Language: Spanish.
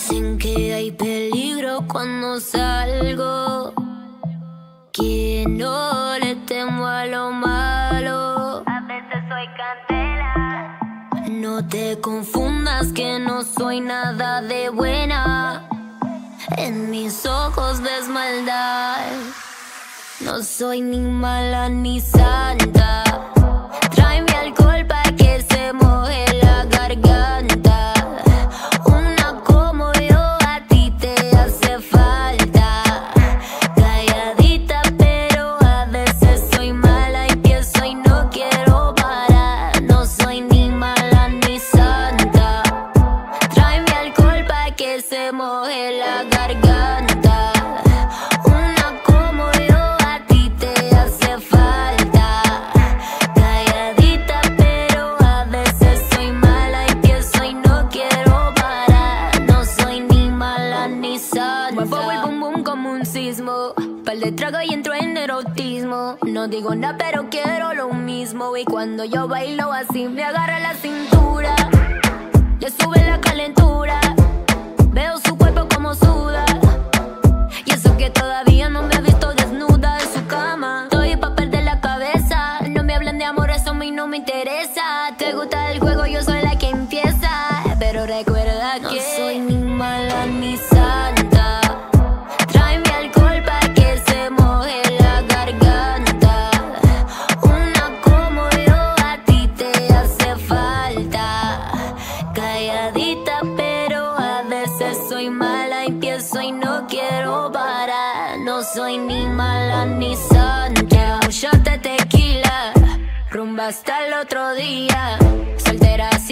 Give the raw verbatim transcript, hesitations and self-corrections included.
Dicen que hay peligro cuando salgo, que no le temo a lo malo. A veces soy candela. No te confundas que no soy nada de buena. En mis ojos ves maldad. No soy ni mala ni santa. Tráeme alcohol pa' que se moje la garganta. Una como yo a ti te hace falta. Calladita pero a veces soy mala. Empiezo y no quiero parar. No soy ni mala ni santa. Tráeme alcohol pa' que se moje la garganta. Una como yo a ti te hace falta. Calladita pero a veces soy mala. Empiezo y no quiero parar. No soy ni mala ni santa. Muevo el bum bum como un sismo. Pal de trago y entro en erotismo. No digo nada pero quiero lo mismo. Y cuando yo bailo así me agarra la cintura. Le sube la calentura. Veo su cuerpo como suda. Y eso que todavía no me ha visto desnuda en su cama. Estoy pa' perder la cabeza. No me hablan de amor, eso a mí no me interesa. Te gusta el juego, yo soy la que empieza. Pero recuerda no que no soy ni mala ni santa. Tráeme alcohol pa' que se moje la garganta. Una como yo a ti te hace falta. Calladita pero a veces soy mala. Empiezo y no quiero parar. No soy ni mala ni santa. Un shot de tequila, rumba hasta el otro día. Soltera